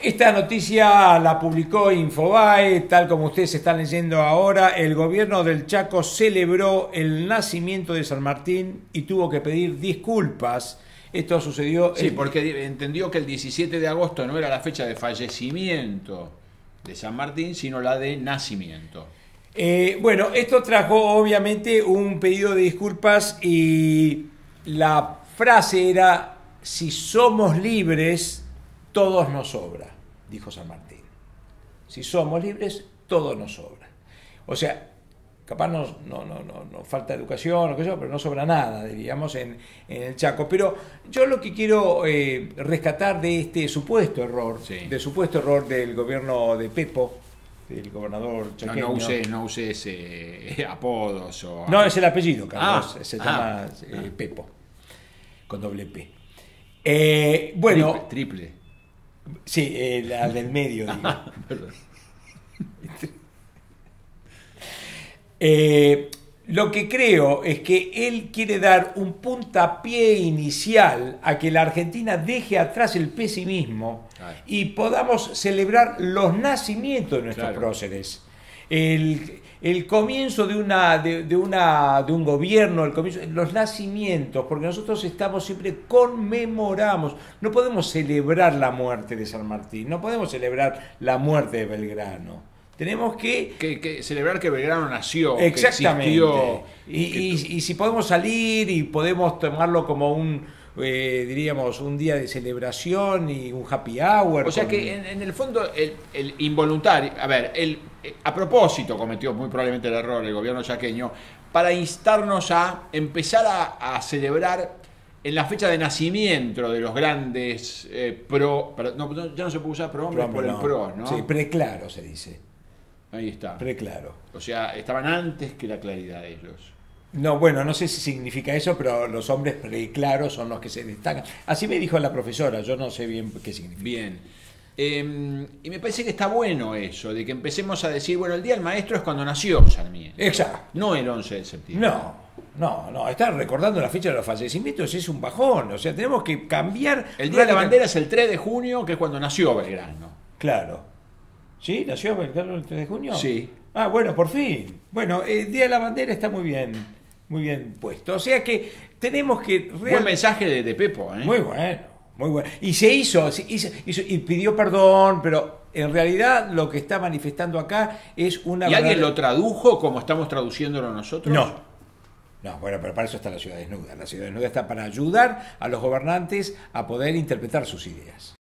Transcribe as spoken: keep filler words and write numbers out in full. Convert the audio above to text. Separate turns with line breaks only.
esta noticia la publicó Infobae, tal como ustedes están leyendo ahora. El gobierno del Chaco celebró el nacimiento de San Martín y tuvo que pedir disculpas. Esto sucedió...
Sí,
el...
porque entendió que el diecisiete de agosto no era la fecha de fallecimiento de San Martín, sino la de nacimiento.
Eh, bueno, esto trajo obviamente un pedido de disculpas y la frase era: si somos libres, todos nos sobra, dijo San Martín. Si somos libres, todo nos sobra. O sea, capaz nos, no, no, no, no falta educación, o qué sé yo, pero no sobra nada, diríamos, en, en el Chaco. Pero yo lo que quiero eh, rescatar de este supuesto error,
sí.
del supuesto error del gobierno de Pepo, del gobernador chaqueño.
No, no use, no use ese apodos o...
No, es el apellido, Carlos.
Ah,
se
ah,
llama
ah.
eh, Pepo, con doble P. Eh, bueno...
Triple. triple.
Sí, eh, la del medio, digo.
Perdón.
Eh, lo que creo es que él quiere dar un puntapié inicial a que la Argentina deje atrás el pesimismo
Ay.
y podamos celebrar los nacimientos de nuestros
Claro.
próceres. El, el comienzo de, una, de, de, una, de un gobierno, el comienzo, los nacimientos, porque nosotros estamos siempre, conmemoramos, no podemos celebrar la muerte de San Martín, no podemos celebrar la muerte de Belgrano. Tenemos que,
que, que celebrar que Belgrano nació,
exactamente,
que existió.
Y,
que...
y, y si podemos salir y podemos tomarlo como un, eh, diríamos, un día de celebración y un happy hour.
O sea
con...
que en, en el fondo el, el involuntario, a ver, el, a propósito cometió muy probablemente el error el gobierno chaqueño para instarnos a empezar a, a celebrar en la fecha de nacimiento de los grandes eh, pro, pero, no, ya no se puede usar prohombres por
no.
el pro, ¿no?
Sí, preclaro se dice.
Ahí está.
Preclaro.
O sea, estaban antes que la claridad de ellos.
No, bueno, no sé si significa eso, pero los hombres preclaros son los que se destacan. Así me dijo la profesora, yo no sé bien qué significa.
Bien. Eh, y me parece que está bueno eso, de que empecemos a decir, bueno, el Día del Maestro es cuando nació Sarmiento.
Exacto.
No el once de septiembre.
No, no, no. Estar recordando la fecha de los fallecimientos es un bajón. O sea, tenemos que cambiar...
El Día de la Bandera es el tres de junio, que es cuando nació Belgrano.
Claro. ¿Sí? ¿Nació Belgrano el tres de junio?
Sí.
Ah, bueno, por fin. Bueno, el Día de la Bandera está muy bien, muy bien puesto. O sea que tenemos que... Real...
Buen mensaje de, de Pepo, ¿eh?
Muy bueno, muy bueno. Y se hizo, se hizo, hizo, y pidió perdón, pero en realidad lo que está manifestando acá es una...
¿Y
verdad...
alguien lo tradujo como estamos traduciéndolo nosotros?
No. No, bueno, pero para eso está la Ciudad Desnuda. La Ciudad Desnuda está para ayudar a los gobernantes a poder interpretar sus ideas.